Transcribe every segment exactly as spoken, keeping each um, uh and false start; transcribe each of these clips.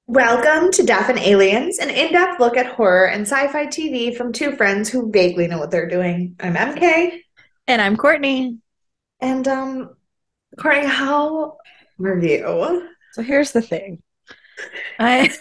Welcome to Death and Aliens, an in-depth look at horror and sci-fi T V from two friends who vaguely know what they're doing. I'm M K, And I'm Courtney. and um, Courtney, how are you? So here's the thing. I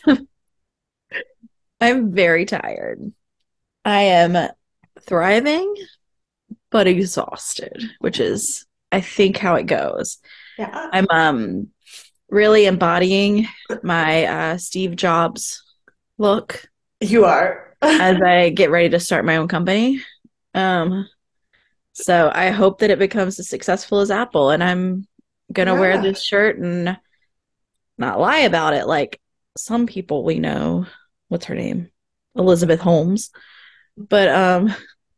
I'm very tired. I am thriving but exhausted, which is I think how it goes. Yeah, I'm um really embodying my uh Steve Jobs look you are. as I get ready to start my own company. Um so I hope that it becomes as successful as Apple, and I'm gonna wear Yeah, this shirt and not lie about it like some people we know. What's her name? Elizabeth Holmes. But um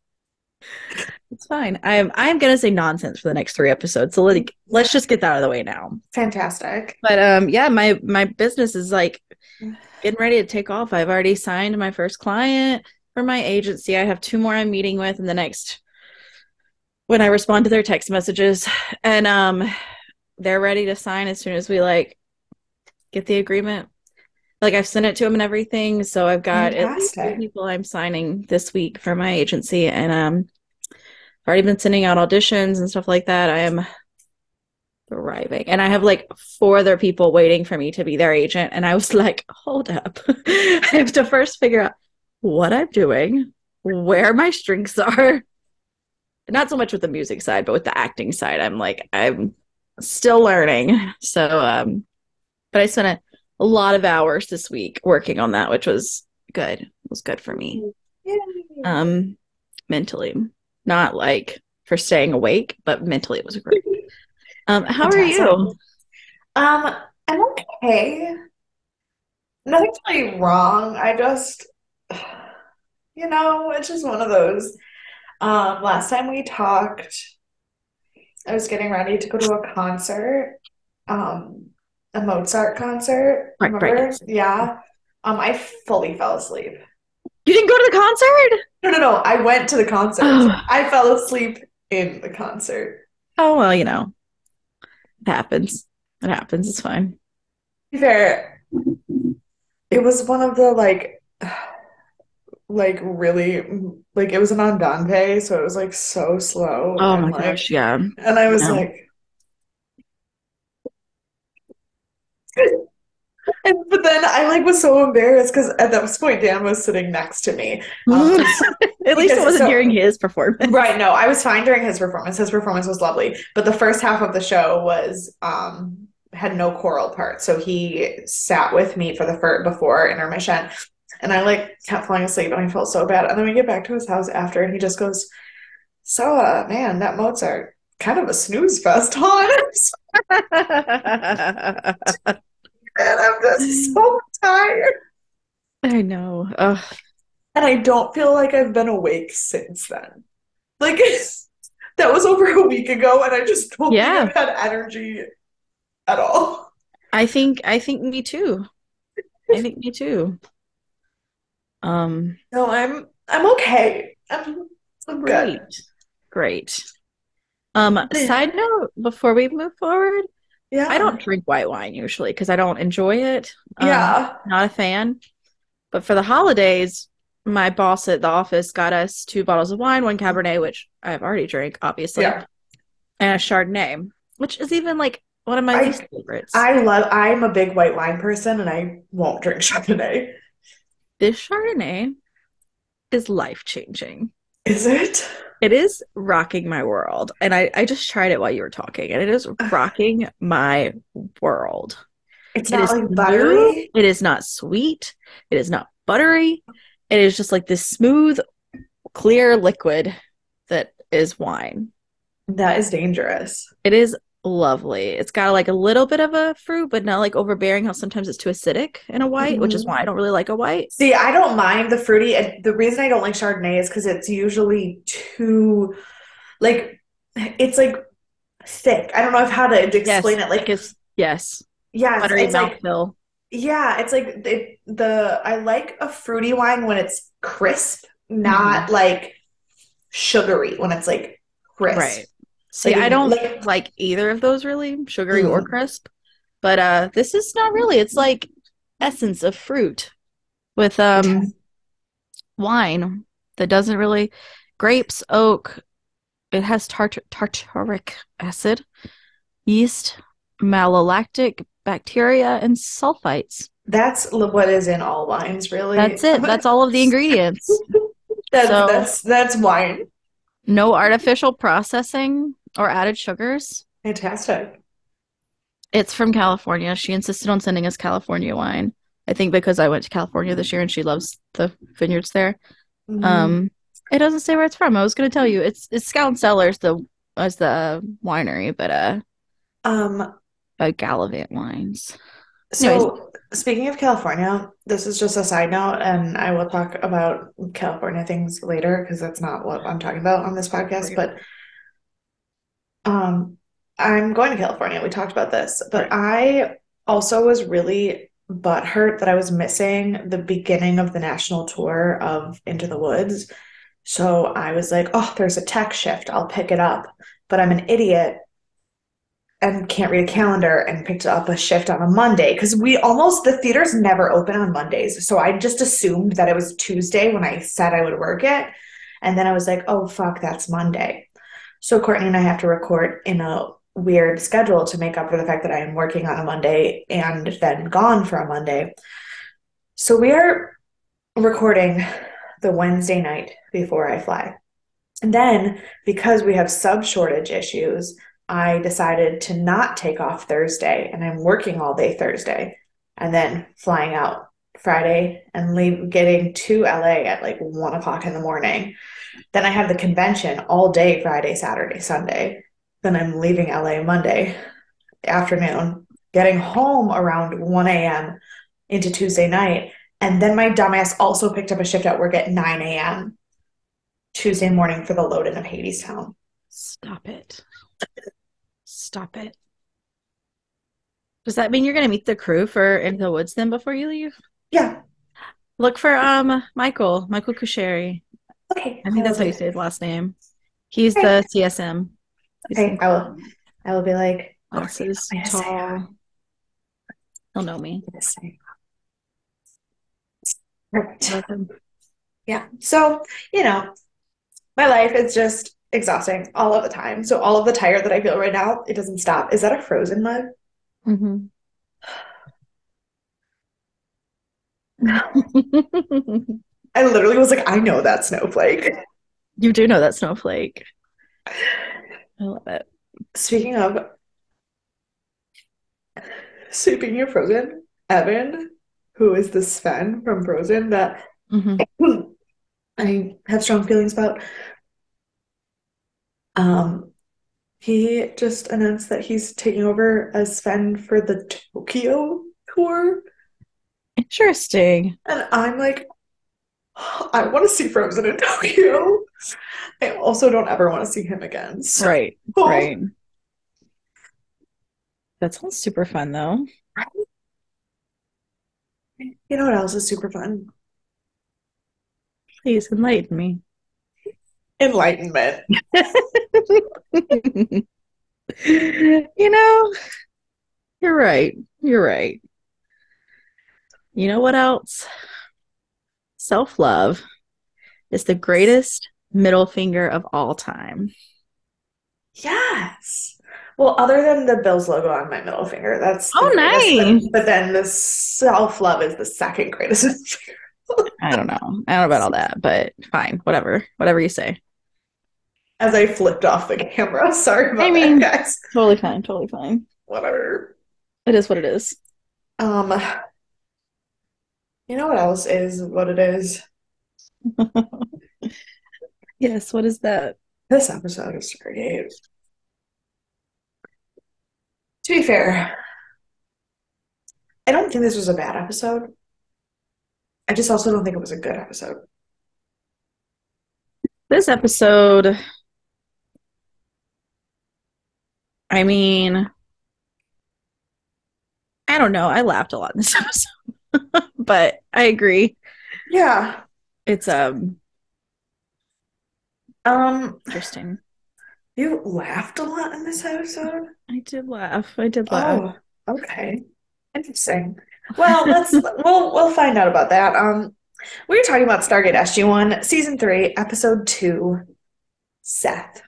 it's fine. I'm I'm gonna say nonsense for the next three episodes. So let, let's just get that out of the way now. fantastic. But um yeah, my my business is like getting ready to take off. I've already signed my first client for my agency. I have two more I'm meeting with in the next when I respond to their text messages. And um they're ready to sign as soon as we like get the agreement. Like I've sent it to them and everything. So I've got at least three Fantastic. people I'm signing this week for my agency, and um, I've already been sending out auditions and stuff like that. I am thriving, and I have like four other people waiting for me to be their agent. And I was like, hold up, I have to first figure out what I'm doing, where my strengths are. Not so much with the music side, but with the acting side, I'm like I'm still learning. So um, but I spent a, a lot of hours this week working on that, which was good. It was good for me. Yay. Um, mentally, not like for staying awake, but mentally it was great. Um, how are Fantastic. you? Um, I'm okay. Nothing's really wrong. I just, you know, it's just one of those. Um, last time we talked, I was getting ready to go to a concert, um, a Mozart concert. Right, right. Remember? Yeah. Um, I fully fell asleep. You didn't go to the concert? No, no, no. I went to the concert. Oh, I fell asleep in the concert. oh well, you know, it happens. It happens. It's fine. To be fair, it was one of the like, like really, like it was an andante, so it was like so slow Oh and my like, gosh, yeah. and I was No. like, and but then I like was so embarrassed because at that point Dan was sitting next to me, um, because At least it because wasn't during so his performance. right, no, I was fine during his performance. His performance was lovely, but the first half of the show was um had no choral part, so he sat with me for the first before intermission, and I like kept falling asleep, and I felt so bad. And then we get back to his house after, and he just goes, "So, uh, man, that Mozart kind of a snooze fest, huh?" And I'm just so tired. I know. Ugh. And I don't feel like I've been awake since then. Like that was over a week ago, and I just don't think Yeah, I've had energy at all. I think I think me too. I think me too. Um, No, I'm I'm okay. I'm I'm good. great. Great. Um, side note, before we move forward, I Yeah. don't drink white wine usually because I don't enjoy it. Um, Yeah. not a fan. But for the holidays, my boss at the office got us two bottles of wine, one Cabernet, which I've already drank, obviously, Yeah. and a Chardonnay, which is even like one of my least I favorites. I love I'm a big white wine person and I won't drink Chardonnay. This Chardonnay is life changing. Is it? It is rocking my world. And I, I just tried it while you were talking, and it is rocking my world. It's It not is like smooth. buttery. It is not sweet. It is not buttery. It is just like this smooth, clear liquid that is wine. That is dangerous. It is lovely. It's got like a little bit of a fruit, but not like overbearing how sometimes it's too acidic in a white, which is Mhm. why I don't really like a white. See, I don't mind the fruity. And the reason I don't like Chardonnay is because it's usually too, like, it's like thick. I don't know how to Yes, explain it. Like, thickest, yes. yes, Buttery it's like, mouthfeel. yeah, it's like it, the, I like a fruity wine when it's crisp, Hmm. not like sugary when it's like crisp. Right. See, Like, I don't like, like either of those really, sugary or mm, crisp. But uh this is not really. It's like essence of fruit with um wine that doesn't really grapes, oak. It has tart tartaric acid, yeast, malolactic bacteria, and sulfites. That's l- what is in all wines, That's really. it. That's all of the ingredients. That's So that's that's wine. no artificial processing or added sugars. Fantastic. It's from California. She insisted on sending us California wine. I think because I went to California this year and she loves the vineyards there. Mhm. Um, it doesn't say where it's from. I was going to tell you. It's it's Scout and Cellars, the as the winery, but uh, Um, uh Gallivant Wines. Anyways, so speaking of California, this is just a side note, and I will talk about California things later because that's not what I'm talking about on this podcast. right, But um, I'm going to California. We talked about this, but right. I also was really butthurt that I was missing the beginning of the national tour of Into the Woods. So I was like, oh, there's a tech shift. I'll pick it up. But I'm an idiot and can't read a calendar and picked up a shift on a Monday because we almost, the theaters never open on Mondays. So I just assumed that it was Tuesday when I said I would work it. And then I was like, oh, fuck, that's Monday. So Courtney and I have to record in a weird schedule to make up for the fact that I am working on a Monday and then gone for a Monday. So we are recording the Wednesday night before I fly. And then because we have sub shortage issues, I decided to not take off Thursday and I'm working all day Thursday and then flying out Friday and leave getting to L A at like one o'clock in the morning. Then I have the convention all day Friday, Saturday, Sunday. Then I'm leaving L A Monday afternoon, getting home around one a m into Tuesday night. And then my dumbass also picked up a shift at work at nine a m Tuesday morning for the load in of Hadestown. Stop it. Stop it. Does that mean you're going to meet the crew for Into the Woods then before you leave? Yeah. Look for um Michael, Michael Kusheri. Okay. I I think will that's how do you that. say his last name. He's Okay. the C S M. He's Okay. I will. incredible. I will be like, Courtney, Glasses, I'm gonna say, I'm tall. He'll know me. gonna say. Perfect. Love him. Yeah. So, you know, my life is just exhausting all of the time. So all of the tired that I feel right now, it doesn't stop. Is that a frozen mug? Mm-hmm. I literally was like, I know that snowflake. You do know that snowflake. I love it. Speaking of speaking of Frozen, Evan, who is the Sven from Frozen that Mm-hmm. I have strong feelings about, um, he just announced that he's taking over as Sven for the Tokyo tour. Interesting. And I'm like, I want to see Frozen in Tokyo. I also don't ever want to see him again. So, Right. Right. That sounds super fun though. you know what else is super fun? Please enlighten me. Enlightenment. You know, you're right. You're right. You know what else? Self-love is the greatest middle finger of all time. Yes. Well, other than the Bills logo on my middle finger, that's the Oh, greatest. nice. But, but then the self-love is the second greatest. I don't know. I don't know about all that, but fine. Whatever. Whatever you say. As I flipped off the camera. Sorry I about that, mean, guys. totally fine. Totally fine. Whatever. It is what it is. Um, you know what else is what it is? Yes, what is that? This episode of Stargate. To be fair, I don't think this was a bad episode. I just also don't think it was a good episode. This episode, I mean, I don't know. I laughed a lot in this episode, but I agree. Yeah. It's um Um, interesting. you laughed a lot in this episode? I did laugh. I did laugh. Oh, okay. Interesting. Well, let's we'll we'll find out about that. Um, we were talking about Stargate S G one, season three, episode two, Seth.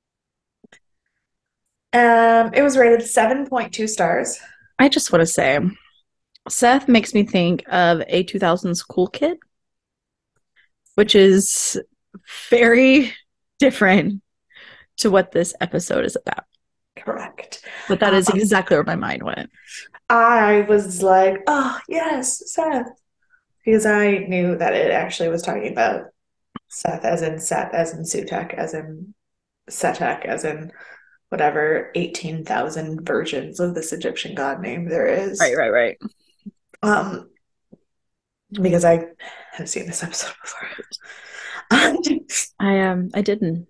Um, it was rated seven point two stars. I just want to say, Seth makes me think of a two thousands cool kid, which is very different to what this episode is about. Correct. But that is Um, exactly where my mind went. I was like, oh, yes, Seth. Because I knew that it actually was talking about Seth as in Set, as in Sutek, as in Setek, as in whatever eighteen thousand versions of this Egyptian god name there is. Right, right, right. Um, because I have seen this episode before. I um I didn't.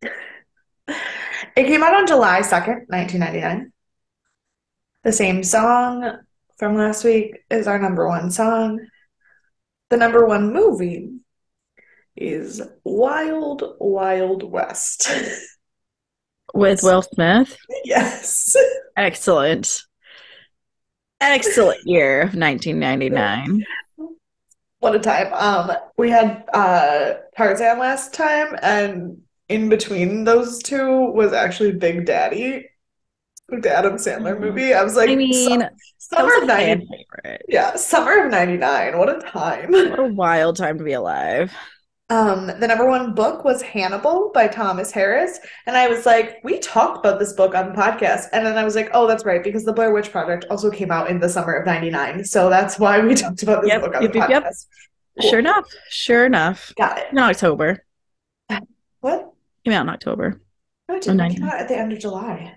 It came out on July second, nineteen ninety-nine. The same song from last week is our number one song. The number one movie is Wild Wild West. With Will Smith. Yes. Excellent. Excellent year of nineteen ninety-nine. What a time. Um, we had uh Tarzan last time, and in between those two was actually Big Daddy, the Adam Sandler movie. I was like, I mean, sum- summer that was of a fan ninety, favorite. yeah, summer of ninety-nine. What a time. What a wild time to be alive. Um, the number one book was Hannibal by Thomas Harris. And I was like, we talked about this book on the podcast. And then I was like, oh, that's right, because the Blair Witch Project also came out in the summer of ninety-nine. So that's why we talked about this Yep, book on yep, the yep, yep. podcast. Cool. Sure enough. Sure enough. Got it. In October. What? Came out in October. No, it didn't. Oh, It came out at the end of July.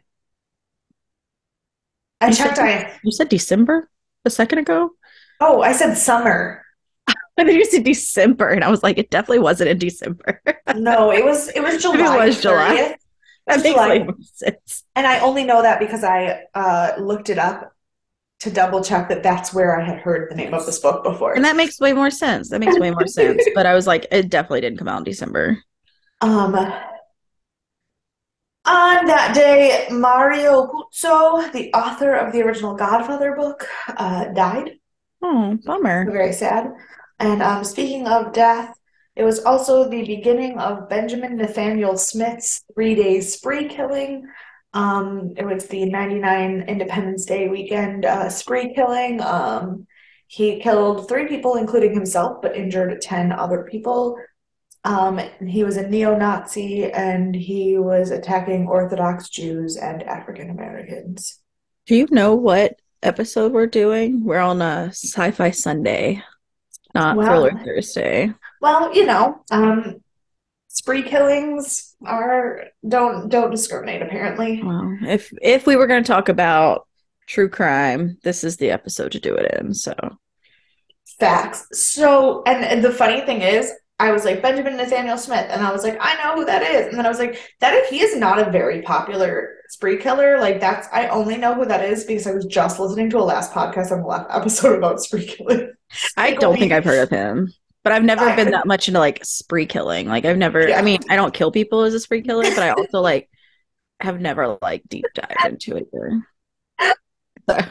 I You checked. said, I you said December a second ago? oh, I said summer. And then you said December, and I was like, it definitely wasn't in December. No, it was it was July. Maybe it was July. thirtieth. That makes July. way more sense. And I only know that because I uh, looked it up to double check that that's where I had heard the name of this book before. And that makes way more sense. That makes way more sense. But I was like, it definitely didn't come out in December. Um, on that day, Mario Puzo, the author of the original Godfather book, uh, died. Oh, bummer. Very sad. And um, speaking of death, it was also the beginning of Benjamin Nathaniel Smith's three-day spree killing. Um, it was the ninety-nine Independence Day weekend uh, spree killing. Um, he killed three people, including himself, but injured ten other people. Um, he was a neo-Nazi, and he was attacking Orthodox Jews and African Americans. Do you know what episode we're doing? We're on a Sci-Fi Sunday, not Well- Thriller Thursday. Well, you know, um, spree killings are don't don't discriminate, apparently. Well, if if we were going to talk about true crime, this is the episode to do it in. So Facts. So, and, and the funny thing is, I was like Benjamin Nathaniel Smith, and I was like, I know who that is. And then I was like, that he is not a very popular spree killer. Like that's I only know who that is because I was just listening to a last podcast on the last episode about spree killing. I Like, don't we- think I've heard of him, but I've never I- been that much into like spree killing. Like I've never. Yeah. I mean, I don't kill people as a spree killer, but I also like have never like deep dived into it either.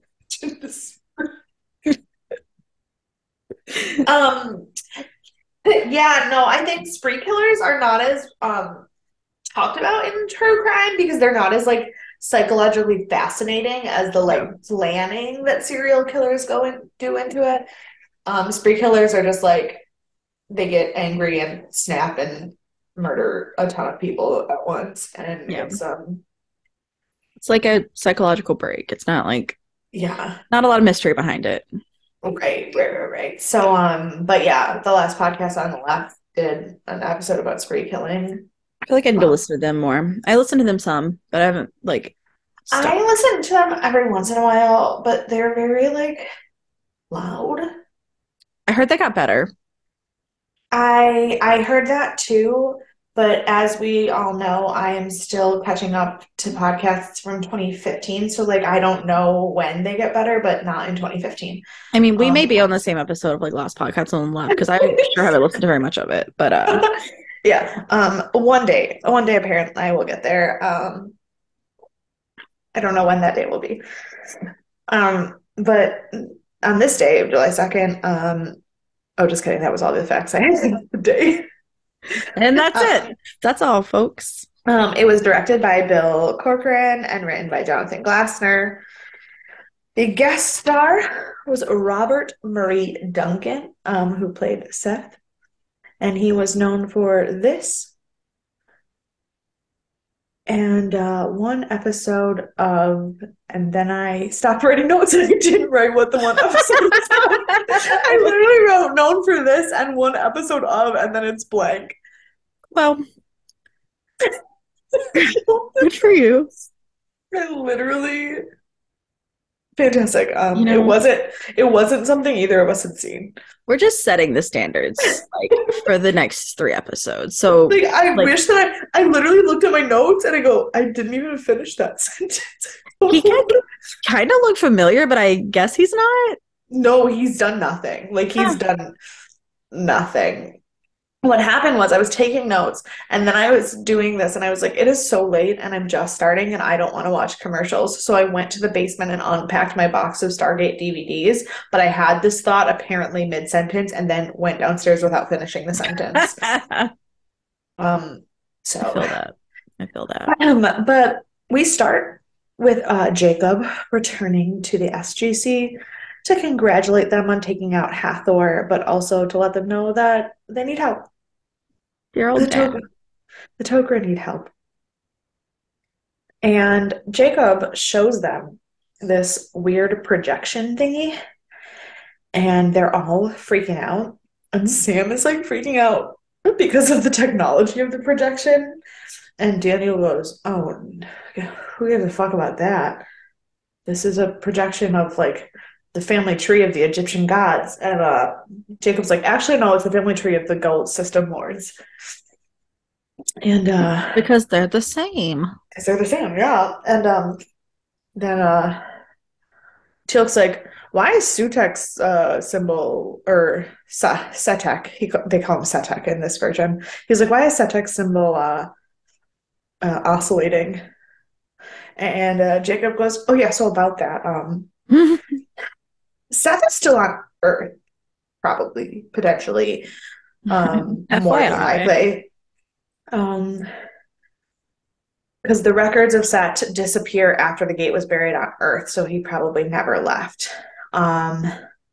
um yeah, no, I think spree killers are not as um talked about in true crime because they're not as like psychologically fascinating as the like planning that serial killers go and do into it. Um spree killers are just like they get angry and snap and murder a ton of people at once, and Yeah. it's um It's like a psychological break. It's not like yeah. not a lot of mystery behind it. Right, right, right, right. So, um, but yeah, the last podcast on the left did an episode about spree killing. I feel like I need to Wow. listen to them more. I listen to them some, but I haven't like. I Stuck. listen to them every once in a while, but they're very like loud. I heard they got better. I I heard that too, but as we all know, I am still catching up to podcasts from twenty fifteen. So like I don't know when they get better, but not in twenty fifteen. I mean, we may Um, be on the same episode of like Lost Podcasts on the left because I sure haven't listened to very much of it. But uh, Yeah. Um, one day, one day apparently I will get there. Um, I don't know when that day will be. Um, but on this day of July second, um, oh, just kidding. That was all the facts I had the day. And that's Uh, it. That's all, folks. Um, it was directed by Bill Corcoran and written by Jonathan Glassner. The guest star was Robert Murray Duncan, um, who played Seth, and he was known for this and uh, one episode of, and then I stopped writing notes and I didn't write what the one episode was. I literally wrote known for this and one episode of, and then it's blank. Well, good for you. I literally fantastic. Um, You know- it wasn't it wasn't something either of us had seen. We're just setting the standards like for the next three episodes. So Like I Like- wish that I I literally looked at my notes and I go, I didn't even finish that sentence. he can kind of look familiar, but I guess he's not. No, he's done nothing. Like he's Huh. done nothing. What happened was I was taking notes and then I was doing this and I was like, it is so late and I'm just starting and I don't want to watch commercials. So I went to the basement and unpacked my box of Stargate D V Ds, but I had this thought apparently mid-sentence and then went downstairs without finishing the sentence. I Um, so feel that. I feel that. Um, but we start with uh, Jacob returning to the S G C to congratulate them on taking out Hathor, but also to let them know that they need help. Dear old The man. Tok'ra, the Tok'ra need help. And Jacob shows them this weird projection thingy, and they're all freaking out. And Sam is like freaking out because of the technology of the projection. And Daniel goes, oh, who gives a fuck about that? This is a projection of like the family tree of the Egyptian gods. And uh, Jacob's like, actually, no, it's the family tree of the Gold System Lords. And uh, Because they're the same. because they're the same, yeah. And um, then uh, Teal'c's like, why is Sutek's uh, symbol, or Sa- Setek, he, ca- they call him Setek in this version. He's like, why is Setek's symbol uh, uh, oscillating? And uh, Jacob goes, oh, yeah, so about that. Um, Seth is still on Earth, probably, potentially. Um, more than F Y I. likely. Um, because the records of Set disappear after the gate was buried on Earth, so he probably never left. Um,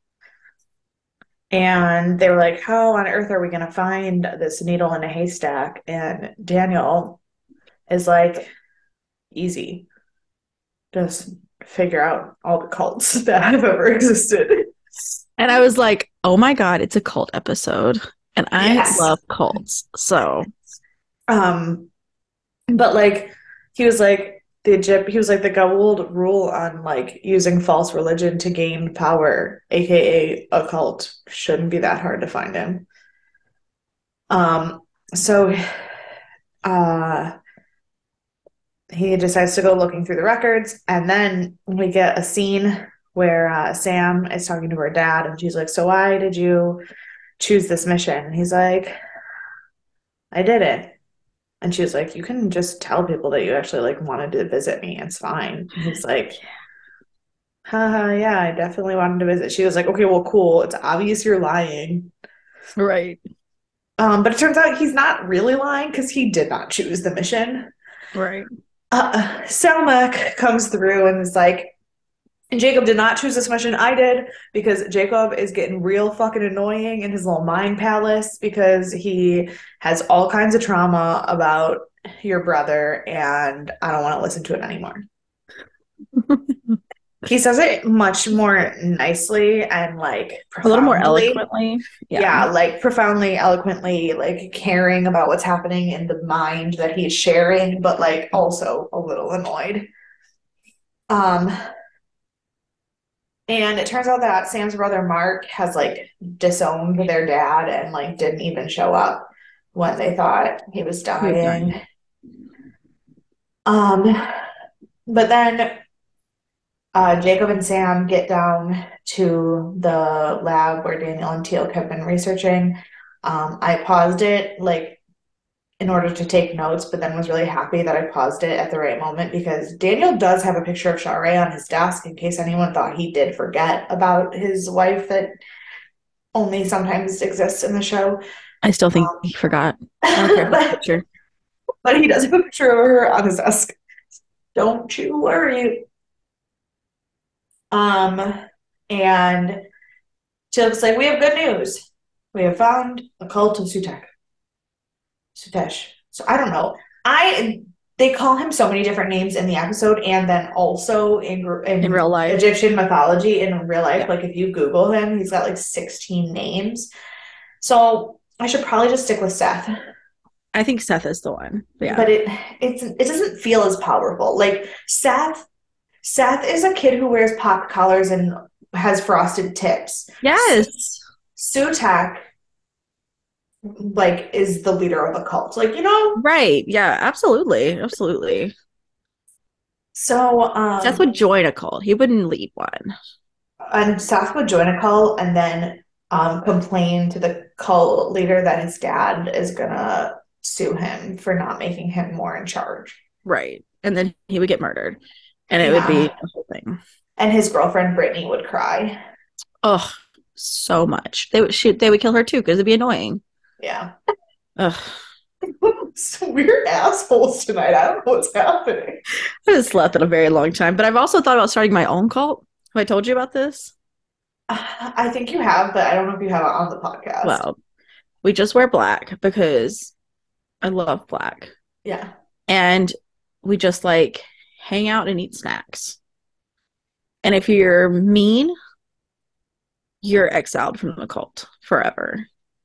and they were like, how on earth are we going to find this needle in a haystack? And Daniel is like, easy. Just figure out all the cults that have ever existed. And I was like, oh my God, it's a cult episode. And I Yes. love cults. So Um, but like he was like the Egypt, he was like the Goa'uld rule on like using false religion to gain power, aka a cult, shouldn't be that hard to find him. Um, so uh he decides to go looking through the records, and then we get a scene where uh, Sam is talking to her dad, and she's like, so why did you choose this mission? And he's like, I did it. And she was like, you can just tell people that you actually like wanted to visit me. It's fine. And he's like, haha, yeah, I definitely wanted to visit. She was like, okay, well, cool. It's obvious you're lying. right. Um, but it turns out he's not really lying because he did not choose the mission. Right. Uh, Selmak comes through and is like, Jacob did not choose this mission. I did, because Jacob is getting real fucking annoying in his little mind palace because he has all kinds of trauma about your brother, and I don't want to listen to it anymore. He says it much more nicely and like A little more profoundly. eloquently. Yeah, like profoundly, eloquently, like caring about what's happening in the mind that he's sharing, but like also a little annoyed. Um, and it turns out that Sam's brother Mark has like disowned their dad and like didn't even show up when they thought he was dying. Um, but then uh, Jacob and Sam get down to the lab where Daniel and Teal'c have been researching. Um, I paused it like in order to take notes, but then was really happy that I paused it at the right moment because Daniel does have a picture of Sha'Rah on his desk in case anyone thought he did forget about his wife that only sometimes exists in the show. I still think Um, he forgot. I don't care about the but, picture. but he does have a picture of her on his desk. Don't you worry. Um, and she looks like we have good news. We have found a cult of Sutek. Sutesh. So I don't know. I they call him so many different names in the episode, and then also in In in real life. Egyptian mythology in real life. Yeah. Like if you Google him, he's got like sixteen names. So I should probably just stick with Seth. I think Seth is the one. Yeah. But it it's it doesn't feel as powerful. Like Seth Seth is a kid who wears pop collars and has frosted tips. Yes. Sutak like is the leader of a cult. Like, you know? Right. Yeah, absolutely. Absolutely. So um Seth would join a cult. He wouldn't lead one. and Seth would join a cult and then um complain to the cult leader that his dad is gonna sue him for not making him more in charge. Right. And then he would get murdered. And it Yeah. would be a whole thing. And his girlfriend Brittany would cry. Oh, so much. They would shoot, they would kill her too, because it'd be annoying. Yeah. Ugh. We're assholes tonight. I don't know what's happening. I haven't slept in a very long time, but I've also thought about starting my own cult. Have I told you about this? I think you have, but I don't know if you have it on the podcast. Well, we just wear black because I love black. Yeah. And we just like hang out and eat snacks. And if you're mean, you're exiled from the cult forever.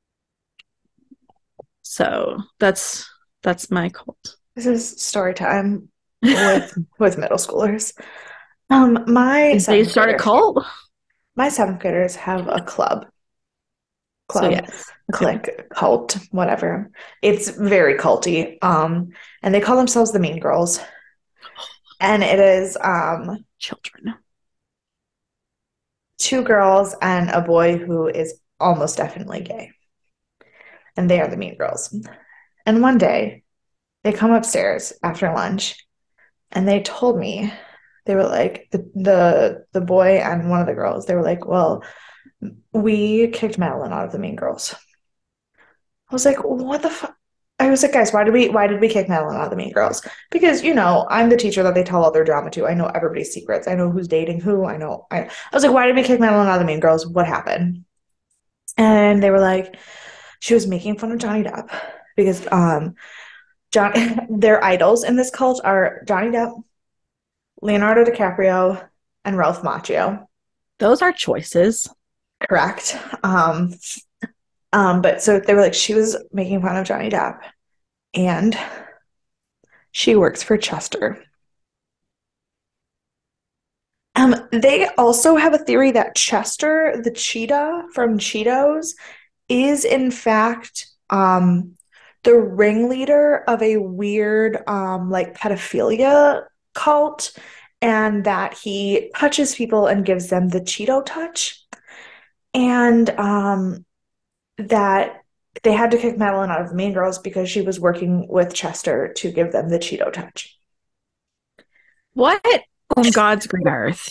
So that's that's my cult. This is story time with with middle schoolers. Um, my They start a cult. My seventh graders have a club. Club, so, yes. clique, okay. Cult, whatever. It's very culty. Um, and they call themselves the Mean Girls. And it is um children. Two girls and a boy who is almost definitely gay. And they are the Mean Girls. And one day, they come upstairs after lunch, and they told me, they were like, the the the boy and one of the girls, they were like, well, we kicked Madeline out of the Mean Girls. I was like, what the fuck? I was like, guys, why did we why did we kick Madeline out of the Mean Girls? Because, you know, I'm the teacher that they tell all their drama to. I know everybody's secrets. I know who's dating who. I know. I, I was like, why did we kick Madeline out of the Mean Girls? What happened? And they were like, she was making fun of Johnny Depp because um, John, their idols in this cult are Johnny Depp, Leonardo DiCaprio, and Ralph Macchio. Those are choices. Correct. Um, um, but so they were like, she was making fun of Johnny Depp, and she works for Chester. Um, they also have a theory that Chester, the cheetah from Cheetos, is in fact um the ringleader of a weird um like pedophilia cult, and that he touches people and gives them the Cheeto touch, and um that they had to kick Madeline out of the Mean Girls because she was working with Chester to give them the Cheeto touch. What on God's green earth?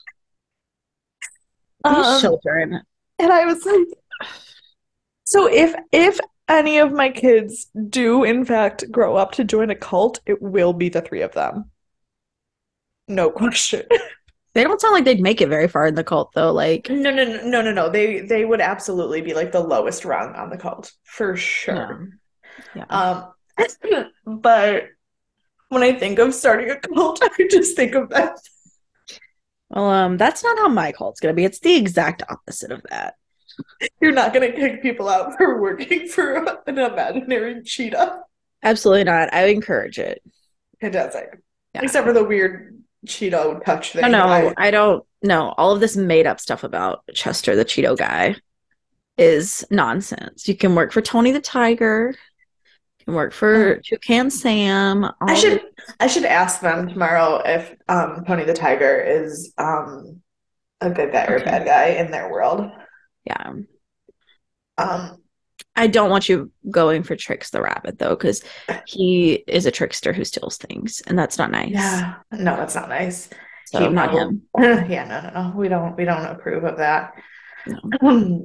These um, children. And I was like, so if if any of my kids do in fact grow up to join a cult, it will be the three of them. No question. They don't sound like they'd make it very far in the cult, though. Like, no, no, no, no, no, no. They they would absolutely be like the lowest rung on the cult for sure. Yeah. yeah. Um, but when I think of starting a cult, I just think of that. Well, um, that's not how my cult's gonna be. It's the exact opposite of that. You're not gonna kick people out for working for an imaginary cheetah. Absolutely not. I would encourage it. Fantastic. Yeah. Except for the weird Cheeto touch thing. No, no, I, I don't know. All of this made up stuff about Chester, the Cheeto guy, is nonsense. You can work for Tony the Tiger. You can work for mm. Toucan Sam. I should the- I should ask them tomorrow if um, Tony the Tiger is um, a good guy or okay. a bad guy in their world. Yeah. Um, I don't want you going for Trix the rabbit though, because he is a trickster who steals things, and that's not nice. Yeah, no, that's not nice. So He not probably, him. yeah, no, no, no. We don't, we don't approve of that. No. Um,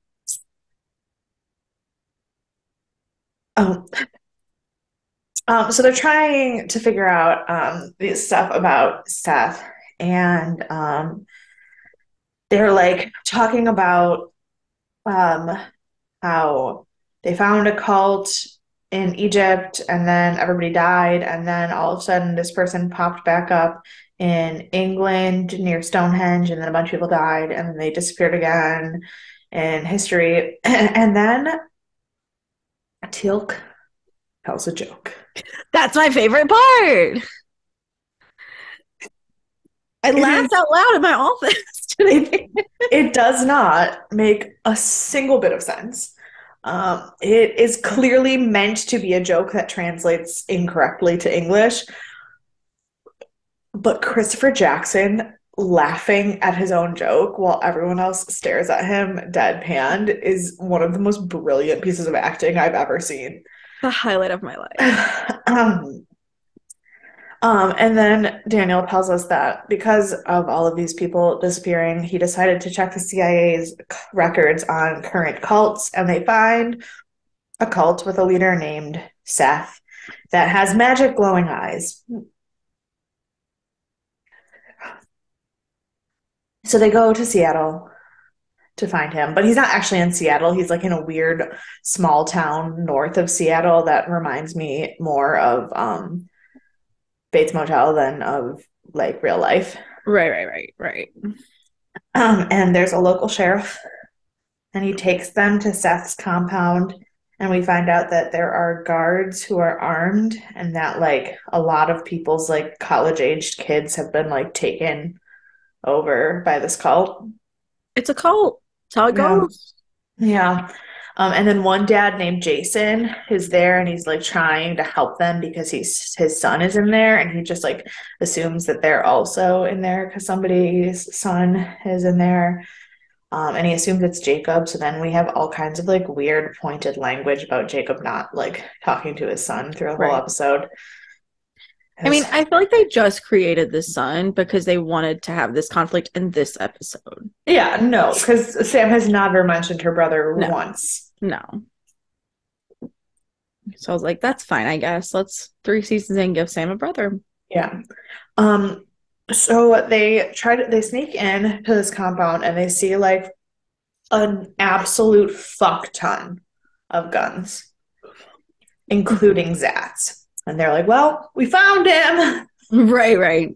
um, um, so they're trying to figure out um this stuff about Seth, and um, they're like talking about um how they found a cult in Egypt and then everybody died, and then all of a sudden this person popped back up in England near Stonehenge, and then a bunch of people died and then they disappeared again in history. And then Teal'c tells a joke. That's my favorite part. I It laughed is- out loud in my office today. It does not make a single bit of sense. Um, it is clearly meant to be a joke that translates incorrectly to English, but Christopher Jackson laughing at his own joke while everyone else stares at him deadpanned is one of the most brilliant pieces of acting I've ever seen. The highlight of my life. um, um, and then Daniel tells us that because of all of these people disappearing, he decided to check the C I A's records on current cults, and they find a cult with a leader named Seth that has magic glowing eyes. So they go to Seattle to find him, but he's not actually in Seattle. He's like in a weird small town north of Seattle that reminds me more of um, Bates Motel than of like real life. Right, right, right, right. Um, and there's a local sheriff, and he takes them to Seth's compound. And we find out that there are guards who are armed, and that like a lot of people's like college aged kids have been like taken over by this cult. It's a cult. That's how it Yeah. goes. Yeah. Um, and then one dad named Jason is there, and he's like trying to help them because he's his son is in there, and he just like assumes that they're also in there because somebody's son is in there. Um, and he assumes it's Jacob. So then we have all kinds of like weird pointed language about Jacob not like talking to his son through the whole Right. episode. I mean, I feel like they just created the son because they wanted to have this conflict in this episode. Yeah, no, because Sam has never mentioned her brother No. once. No. So I was like, that's fine, I guess. Let's three seasons in give Sam a brother. Yeah. Um, so they try to they sneak in to this compound, and they see like an absolute fuck ton of guns, including Zats. And they're like, well, we found him. Right, right.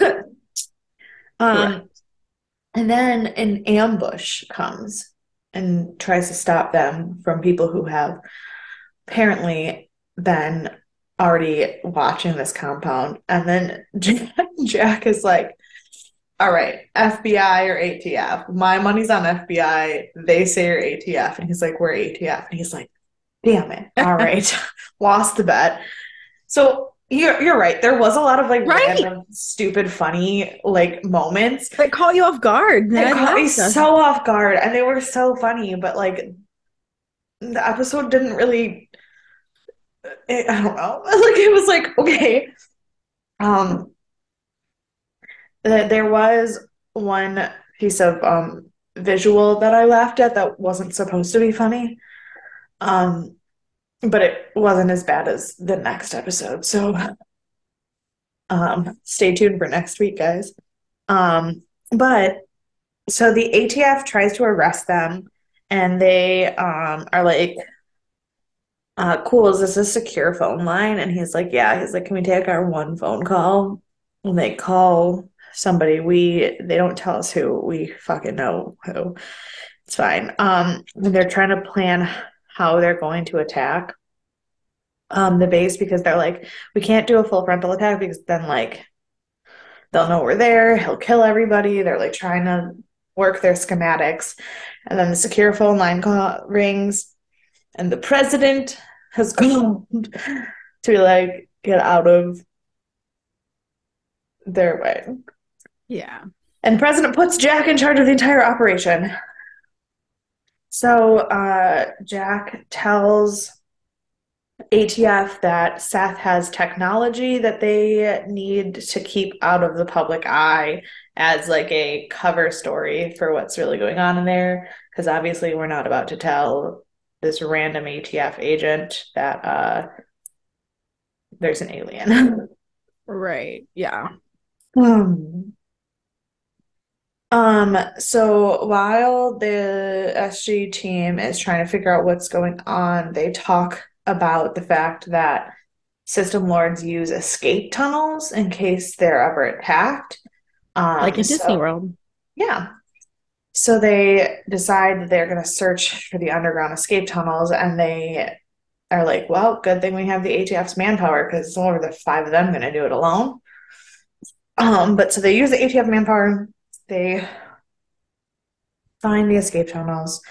um, and then an ambush comes and tries to stop them from people who have apparently been already watching this compound. And then Jack, Jack is like, all right, F B I or A T F. My money's on F B I. They say you're A T F. And he's like, we're A T F. And he's like, damn it. All right. Lost the bet. So you're, you're right. There was a lot of like Right. random, stupid, funny like moments. They caught you off guard. They They caught me laughed us. so off guard, and they were so funny, but like the episode didn't really it, I don't know. Like it was like, okay. Um th- there was one piece of um visual that I laughed at that wasn't supposed to be funny. Um but it wasn't as bad as the next episode. So um stay tuned for next week, guys. Um but so the A T F tries to arrest them, and they um are like, uh, cool, is this a secure phone line? And he's like, yeah. He's like, can we take our one phone call? And they call somebody. We they don't tell us who. We fucking know who. It's fine. Um, and they're trying to plan how they're going to attack um the base, because they're like, we can't do a full frontal attack because then like they'll know we're there. He'll kill everybody. They're like trying to work their schematics. And then the secure phone line call rings, and the president has called to like get out of their way. Yeah. And the president puts Jack in charge of the entire operation. So uh, Jack tells A T F that Seth has technology that they need to keep out of the public eye as like a cover story for what's really going on in there. Because obviously, we're not about to tell this random A T F agent that uh, there's an alien. Right. Yeah. um, um, so while the S G team is trying to figure out what's going on, they talk about the fact that system lords use escape tunnels in case they're ever attacked. Like Um, in Disney so World. yeah. So they decide that they're going to search for the underground escape tunnels, and they are like, well, good thing we have the A T F's manpower because it's only the five of them going to do it alone. Um, but so they use the A T F manpower. They find the escape tunnels,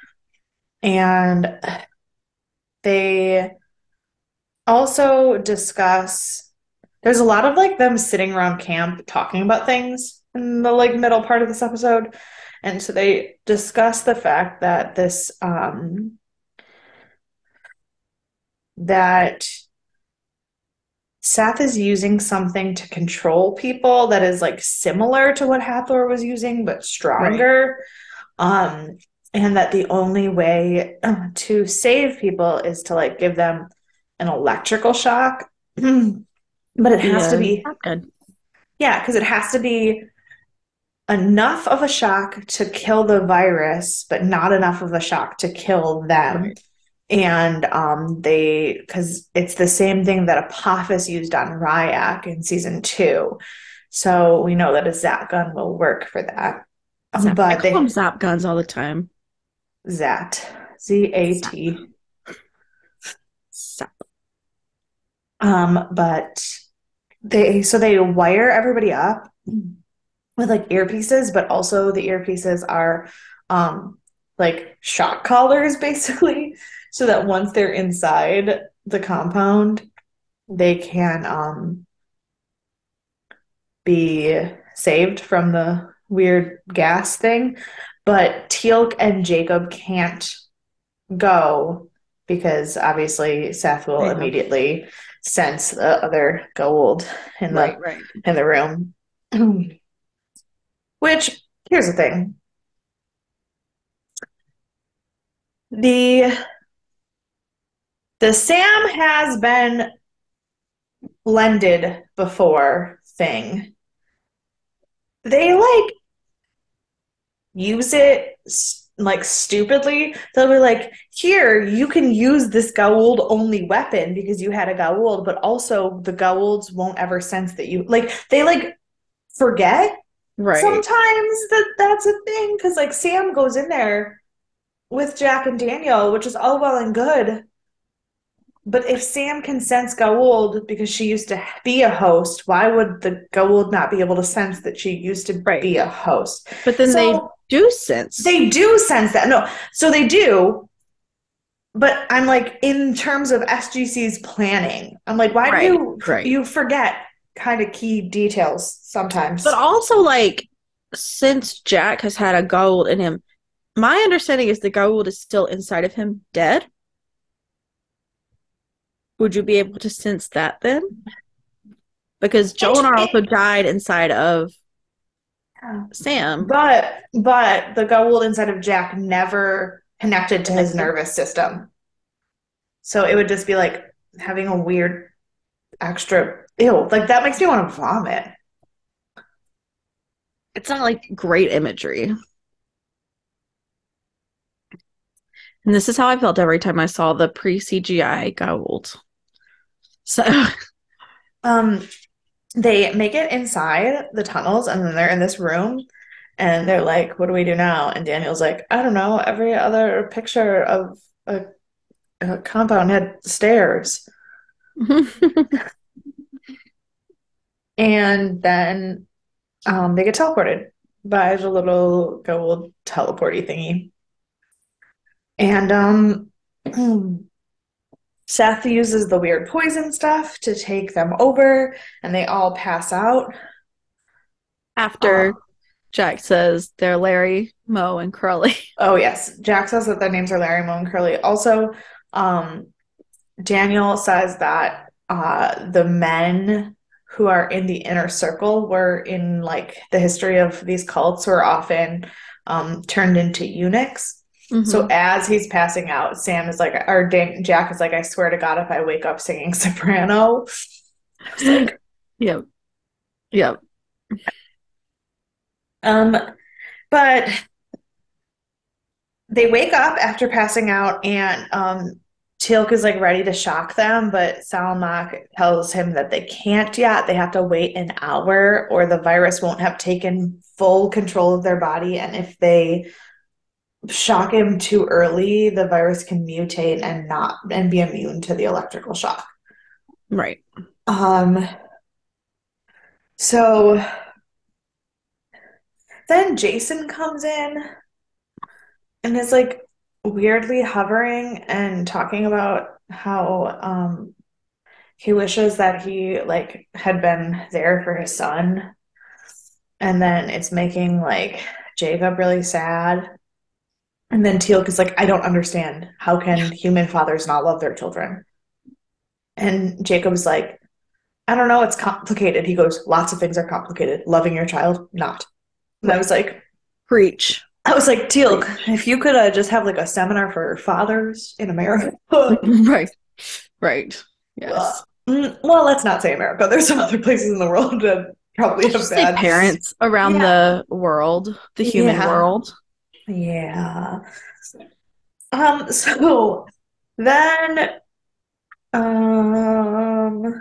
and they also discuss there's a lot of like them sitting around camp talking about things in the like middle part of this episode. And so they discuss the fact that this um that Seth is using something to control people that is like similar to what Hathor was using, but Right. stronger. Um, and that the only way uh, to save people is to like give them an electrical shock. But it has to Yeah. be, Not good. yeah, because it has to be enough of a shock to kill the virus, but not enough of a shock to kill them. Right. And um, they, because it's the same thing that Apophis used on Ryak in season two. So we know that a Zat gun will work for that. Um, Zap. I but call them they, zap guns all the time. Zat, Z A Zap. T. Zap. Um, but they, so they wire everybody up with like earpieces, but also the earpieces are um like shock collars basically, so that once they're inside the compound, they can um be saved from the weird gas thing. But Teal'c and Jacob can't go because obviously Seth will I know. immediately sense the other Goa'uld in Right, the right. in the room. Which here's the thing. The the Sam has been blended before thing. They like use it like stupidly. They'll be like, here, you can use this Goa'uld only weapon because you had a Goa'uld, but also the Goa'ulds won't ever sense that you like they like forget Right. sometimes that that's a thing because like Sam goes in there with Jack and Daniel, which is all well and good. But if Sam can sense Goa'uld because she used to be a host, why would the Goa'uld not be able to sense that she used to Right. be a host? But then they So do sense. they do sense that. No, so they do, but I'm like, in terms of S G C's planning, I'm like, why do Right. you Right. you forget kind of key details But sometimes? also, like, since Jack has had a gold in him, my understanding is the gold is still inside of him, dead. Would you be able to sense that then? Because It, Jolinar it, also died inside of Sam. but but the Goa'uld inside of Jack never connected to his Connected. nervous system. So it would just be like having a weird extra ew. Like that makes me want to vomit. It's not like great imagery. And this is how I felt every time I saw the pre C G I gold. So, Um, they make it inside the tunnels and then they're in this room and they're like, what do we do now? And Daniel's like, I don't know. Every other picture of a, a compound had stairs. And then um, they get teleported by the little gold teleporty thingy. And um, Seth uses the weird poison stuff to take them over, and they all pass out. after Um, Jack says they're Larry. Mo and Curly. Oh yes, Jack says that their names are Larry, Mo, and Curly. Also, um, Daniel says that uh, the men who are in the inner circle were in like the history of these cults were often um, turned into eunuchs. So Mm-hmm. as he's passing out, Sam is like, or Dan- Jack is like, I swear to God, if I wake up singing soprano, I was like, Yep. Yep. um, but they wake up after passing out, and um, Teal'c is like ready to shock them, but Salmak tells him that they can't yet. They have to wait an hour, or the virus won't have taken full control of their body. And if they shock him too early, the virus can mutate and not and be immune to the electrical shock. Right. Um, so then Jason comes in and is like weirdly hovering and talking about how um he wishes that he like had been there for his son, and then it's making like Jacob really sad. And then Teal'c is like, I don't understand. How can human fathers not love their children? And Jacob's like, I don't know, it's complicated. He goes, lots of things are complicated. Loving your child, not. And I Right. was like, Preach. I was like, Teal'c, Preach. if you could uh, just have like a seminar for fathers in America. Right. Right. Uh, Yes. mm, well, let's not say America. There's some other places in the world that probably Let's have just say bad. parents around Yeah. the world, the human Yeah. world. Yeah. Um, so then um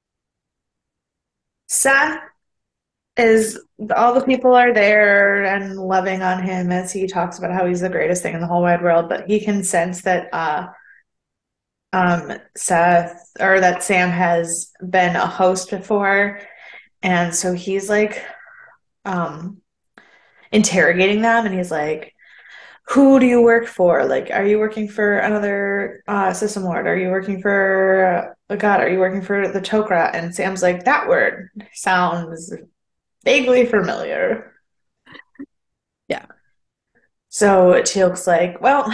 Seth is all the people are there and loving on him as he talks about how he's the greatest thing in the whole wide world, but he can sense that uh um Seth or that Sam has been a host before, and so he's like um interrogating them, and he's like, who do you work for? Like, are you working for another uh, system lord? Are you working for uh, God? Are you working for the Tok'ra? And Sam's like, that word sounds vaguely familiar. Yeah. So Teal'c's like, well,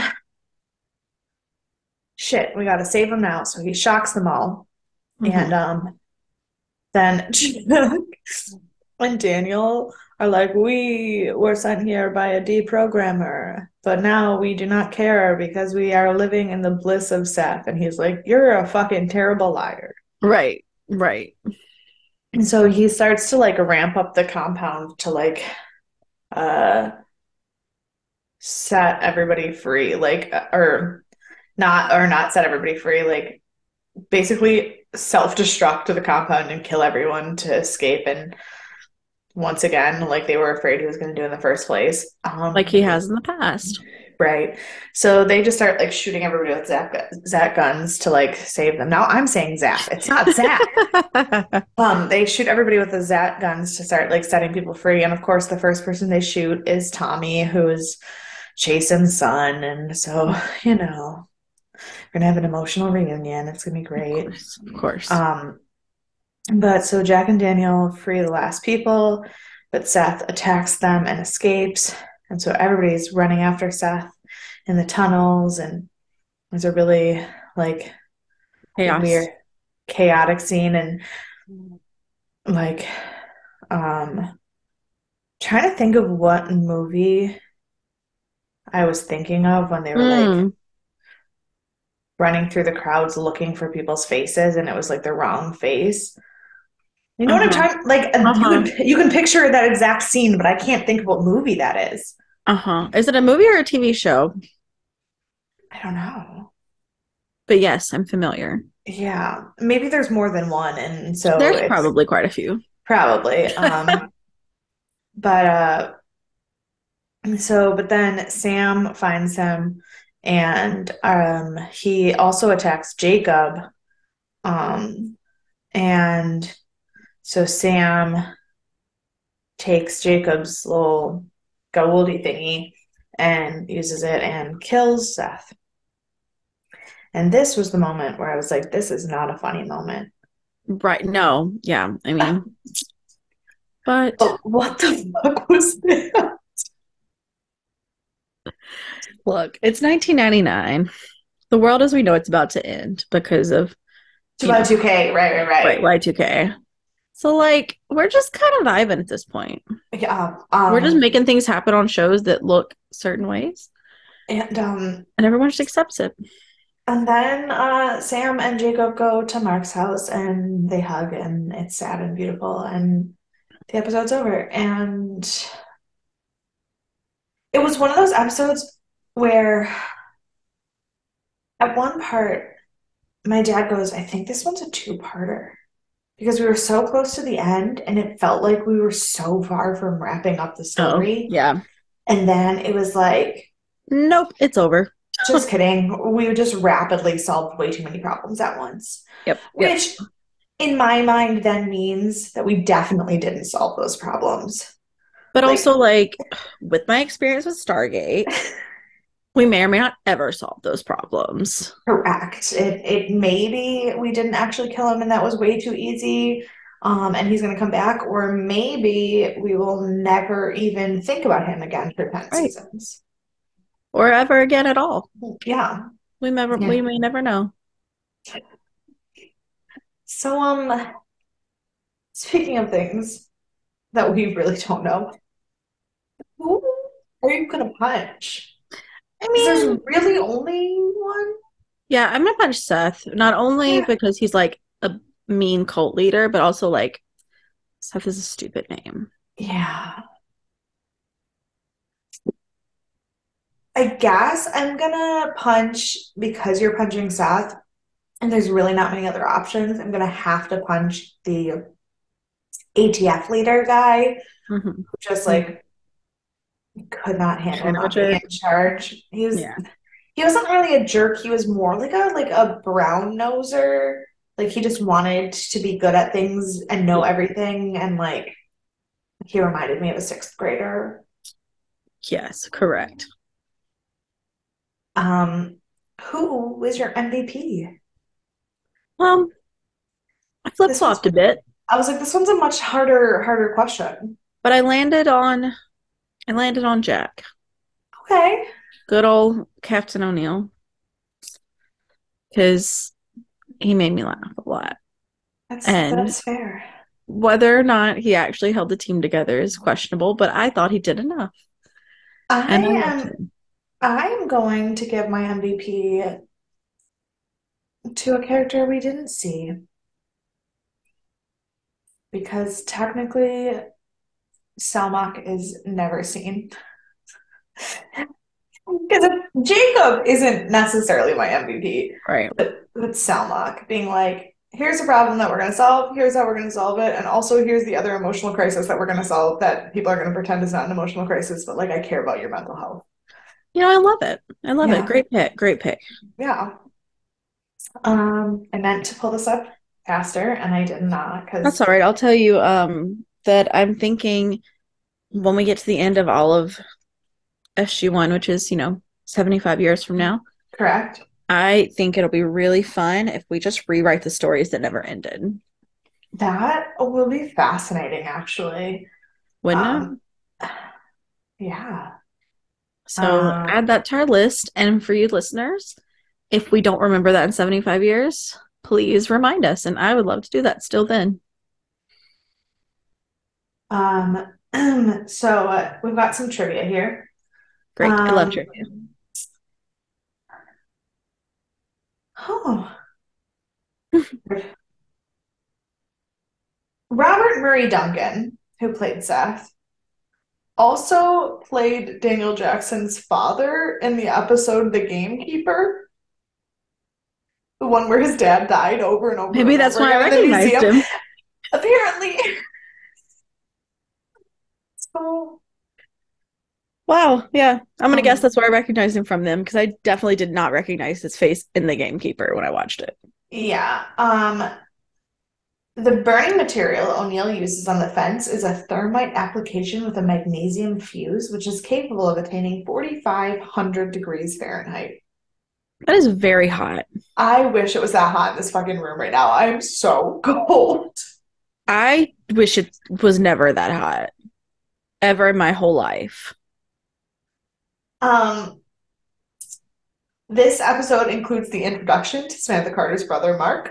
shit, we got to save them now. So he shocks them all. And Mm-hmm. um, then when Daniel are like, we were sent here by a deprogrammer, but now we do not care because we are living in the bliss of Seth. And he's like, you're a fucking terrible liar. Right. Right. And so he starts to like ramp up the compound to like uh set everybody free, like or not or not set everybody free, like basically self-destruct to the compound and kill everyone to escape. And once again, like they were afraid he was going to do in the first place. Um, Like he has in the past. right. So they just start like shooting everybody with Zap, Zap guns to like save them. Now I'm saying Zap. It's not Zap. Um, they shoot everybody with the Zap guns to start like setting people free. And of course, the first person they shoot is Tommy, who is Jason's son. And so, you know, we're gonna have an emotional reunion. It's gonna be great. Of course. Of course. Um, but so Jack and Daniel free the last people, but Seth attacks them and escapes. And so everybody's running after Seth in the tunnels, and there's a really like Chaos. weird, chaotic scene. And like, um, trying to think of what movie I was thinking of when they were like Mm. running through the crowds looking for people's faces, and it was like the wrong face. You know what I'm Uh-huh. talking like uh, you Uh-huh. can you can picture that exact scene, but I can't think of what movie that is. Uh-huh. Is it a movie or a T V show? I don't know. But yes, I'm familiar. Yeah, maybe there's more than one, and so There's it's probably quite a few. probably. Um, but uh, so but then Sam finds him, and um, he also attacks Jacob. Um, and so Sam takes Jacob's little Gouldy thingy and uses it and kills Seth. And this was the moment where I was like, this is not a funny moment. Right. No. Yeah. I mean, but But what the fuck was that? Look, it's nineteen ninety-nine. The world as we know it's about to end because of, you know, two K, right, right, right, right. Y two K. So like we're just kind of vibing at this point. Yeah. We're just Um, making things happen on shows that look certain ways, and um, and everyone just accepts it. and then uh, Sam and Jacob go to Mark's house and they hug, and it's sad and beautiful, and the episode's over. And it was one of those episodes where at one part, my dad goes, I think this one's a two-parter because we were so close to the end and it felt like we were so far from wrapping up the Oh, story. yeah. And then it was like, Nope, it's over. just kidding. We just rapidly solved way too many problems at once, Yep, yep. which in my mind then means that we definitely didn't solve those problems. But Like, also, like, with my experience with Stargate, we may or may not ever solve those problems. correct. It it maybe we didn't actually kill him and that was way too easy. Um, and he's gonna come back, or maybe we will never even think about him again for ten Right. seasons. Or ever again at all. Yeah. We never Yeah. we may never know. So um speaking of things that we really don't know, who are you gonna punch? I Because there's mean, really only one. yeah, I'm gonna punch Seth, not only Yeah. because he's like a mean cult leader, but also like Seth is a stupid name. Yeah. I guess I'm gonna punch because you're punching Seth, and there's really not many other options. I'm gonna have to punch the A T F leader guy Mm-hmm. who just Mm-hmm. like could not handle Kind of a not being jerk. in charge. He was Yeah. he wasn't really a jerk. He was more like a like a brown noser. Like he just wanted to be good at things and know Yeah. everything, and like he reminded me of a sixth grader. Yes, correct. Um, who was your M V P? Well, I This one's flip-flopped a bit, I was like, this one's a much harder, harder question. but I landed on I landed on Jack. Okay. Good old Captain O'Neill. Because he made me laugh a lot. That's And that's fair. whether or not he actually held the team together is questionable, but I thought he did enough. I And I loved am him. I'm going to give my M V P to a character we didn't see because technically Selmak is never seen. Because Jacob isn't necessarily my M V P, Right. but but Selmak being like, here's a problem that we're going to solve, here's how we're going to solve it, and also here's the other emotional crisis that we're going to solve that people are going to pretend is not an emotional crisis, but like I care about your mental health. You know, I love it. I love it. Yeah, Great pick. Great pick. yeah. Um, I meant to pull this up faster and I did not That's because all right. I'll tell you um that I'm thinking when we get to the end of all of S G one, which is, you know, seventy-five years from now, correct. I think it'll be really fun if we just rewrite the stories that never ended. That will be fascinating, actually. Wouldn't Um, it? yeah. So Um, add that to our list. And for you listeners, if we don't remember that in seventy-five years, please remind us. And I would love to do that still then. um, so uh, we've got some trivia here. Great. I love Um, trivia. oh, Robert Murray Duncan, who played Seth, also played Daniel Jackson's father in the episode The Gamekeeper, the one where his dad died over and over Maybe and that's over why I again in the recognized museum. him. Apparently. So, Wow. Yeah. I'm going to guess um, that's where I recognized him from them because I definitely did not recognize his face in The Gamekeeper when I watched it. yeah. Um, the burning material O'Neill uses on the fence is a thermite application with a magnesium fuse, which is capable of attaining forty-five hundred degrees Fahrenheit. That is very hot. I wish it was that hot in this fucking room right now. I'm so cold. I wish it was never that hot ever in my whole life. Um, this episode includes the introduction to Samantha Carter's brother, Mark.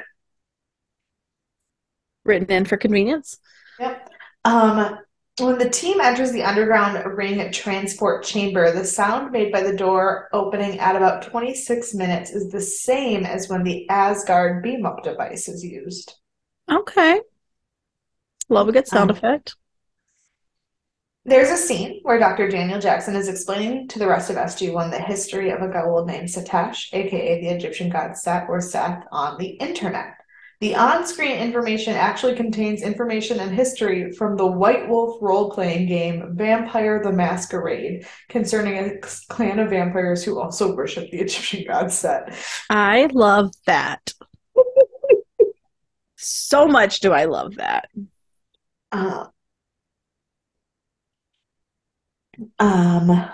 Written in for convenience. Yep. Um, when the team enters the underground ring transport chamber, the sound made by the door opening at about twenty-six minutes is the same as when the Asgard beam up device is used. Okay. Love a good sound um, effect. There's a scene where Doctor Daniel Jackson is explaining to the rest of S G one the history of a Goa'uld named Satesh, aka the Egyptian god Set or Seth, on the internet. The on-screen information actually contains information and history from the White Wolf role-playing game Vampire the Masquerade concerning a clan of vampires who also worship the Egyptian god Set. I love that. So much do I love that. Uh, um...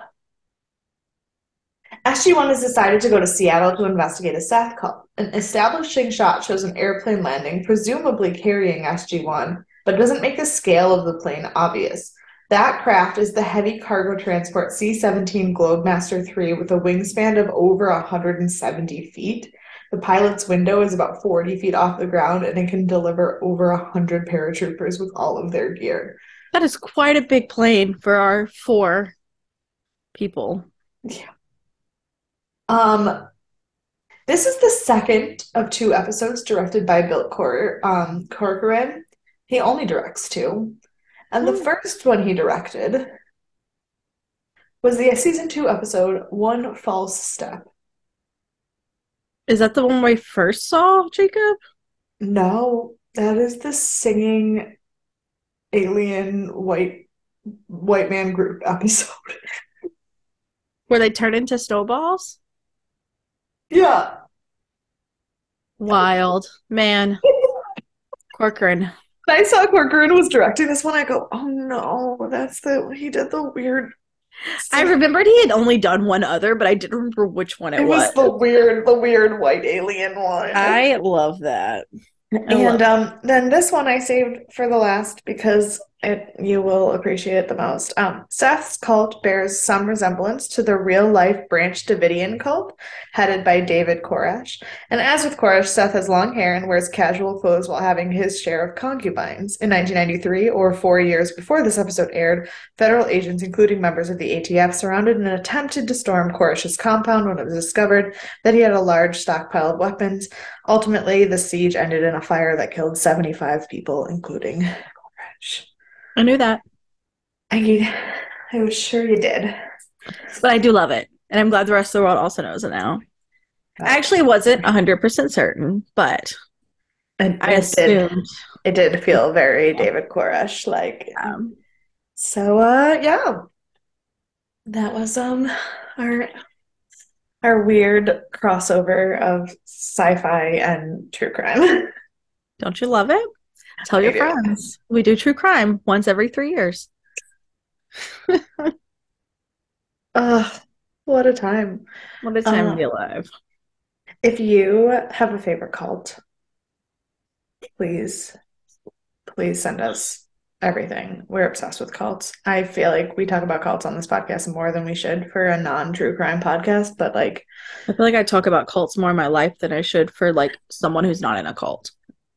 S G one has decided to go to Seattle to investigate a Seth cult. An establishing shot shows an airplane landing, presumably carrying S G one, but doesn't make the scale of the plane obvious. That craft is the heavy cargo transport C seventeen Globemaster three with a wingspan of over one hundred seventy feet. The pilot's window is about forty feet off the ground, and it can deliver over one hundred paratroopers with all of their gear. That is quite a big plane for our four people. Yeah. Um, this is the second of two episodes directed by Bill Cor- um, Corcoran. He only directs two. And the first one he directed was the season two episode, One False Step. Is that the one we first saw, Jacob? No, that is the singing alien white white man group episode. Where they turn into snowballs? Yeah. Wild. Man. Corcoran. When I saw Corcoran was directing this one, I go, oh no, that's the, he did the weird. I remembered he had only done one other, but I didn't remember which one it, it was. It was the weird, the weird white alien one. I love that. I and love um, then this one I saved for the last because it you will appreciate it the most. Um, Seth's cult bears some resemblance to the real-life Branch Davidian cult, headed by David Koresh. And as with Koresh, Seth has long hair and wears casual clothes while having his share of concubines. In nineteen ninety-three, or four years before this episode aired, federal agents, including members of the A T F, surrounded and attempted to storm Koresh's compound when it was discovered that he had a large stockpile of weapons. Ultimately, the siege ended in a fire that killed seventy-five people, including Koresh. I knew that. I, I was sure you did. But I do love it. And I'm glad the rest of the world also knows it now. I actually wasn't one hundred percent certain, but it, I it assumed. Did, it did feel very David Koresh-like. Um, so, uh, yeah. That was um our, our weird crossover of sci-fi and true crime. Don't you love it? Tell your friends. We do true crime once every three years. Ugh, what a time. What a time uh, to be alive. If you have a favorite cult, please, please send us everything. We're obsessed with cults. I feel like we talk about cults on this podcast more than we should for a non-true crime podcast, but like... I feel like I talk about cults more in my life than I should for like someone who's not in a cult.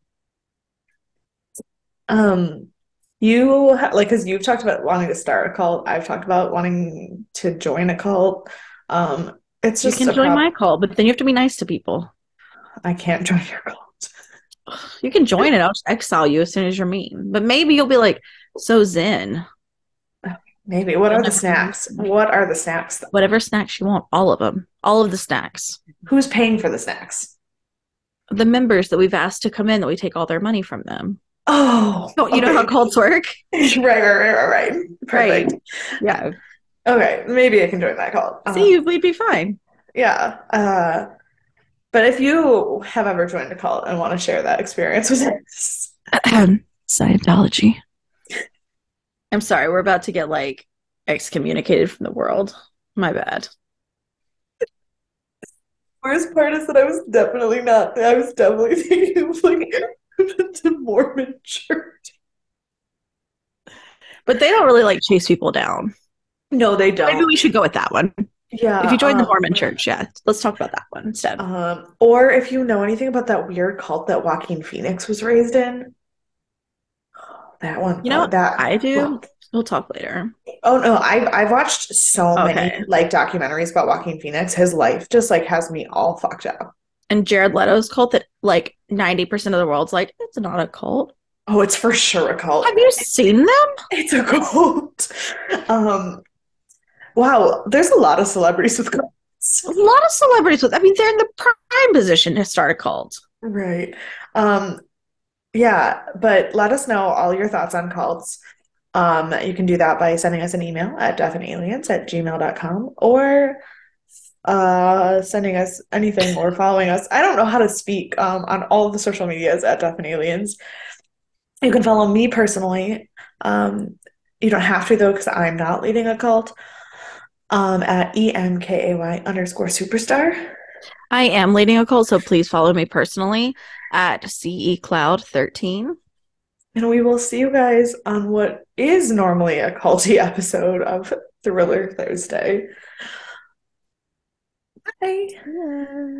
Um, you like because you've talked about wanting to start a cult. I've talked about wanting to join a cult. Um, it's just you can join prob- my cult, but then you have to be nice to people. I can't join your cult. You can join it. I'll just exile you as soon as you're mean. But maybe you'll be like so zen. Maybe. What are the snacks? What are the snacks? Whatever snacks you want. All of them. All of the snacks. Who's paying for the snacks? The members that we've asked to come in, that we take all their money from them. Oh, oh you okay. know how cults work? right, right, right, right, right. Perfect. Right. Yeah. Okay, maybe I can join that cult. Uh, See, we'd be fine. Yeah. Uh, but if you have ever joined a cult and want to share that experience with us, Scientology. I'm sorry, we're about to get like excommunicated from the world. My bad. Worst part is that I was definitely not. I was definitely thinking of like the Mormon church. But they don't really like chase people down. No, they don't. Maybe we should go with that one. If Yeah, you join the um, Mormon church, yeah, let's talk about that one instead. um, or if you know anything about that weird cult that Joaquin Phoenix was raised in, that one, You know uh, what I that, do? well, We'll talk later. oh no, I've I've watched so many Okay. like documentaries about Joaquin Phoenix. His life just like has me all fucked up. And Jared Leto's cult that like ninety percent of the world's like, it's not a cult. Oh, it's for sure a cult. Have you seen them? It's a cult. Um, wow, there's a lot of celebrities with A cults. lot of celebrities with, I mean, they're in the prime position to start a cult. Right. Um, yeah, but let us know all your thoughts on cults. Um, you can do that by sending us an email at deafandaliens at gmail dot com or uh sending us anything or following us. I don't know how to speak um on all of the social medias at Deaf and Aliens. You can follow me personally. Um, you don't have to though, because I'm not leading a cult. Um, at E M K A Y underscore superstar. I am leading a cult, so please follow me personally at C E Cloud thirteen. And we will see you guys on what is normally a culty episode of Thriller Thursday. Bye. Yeah.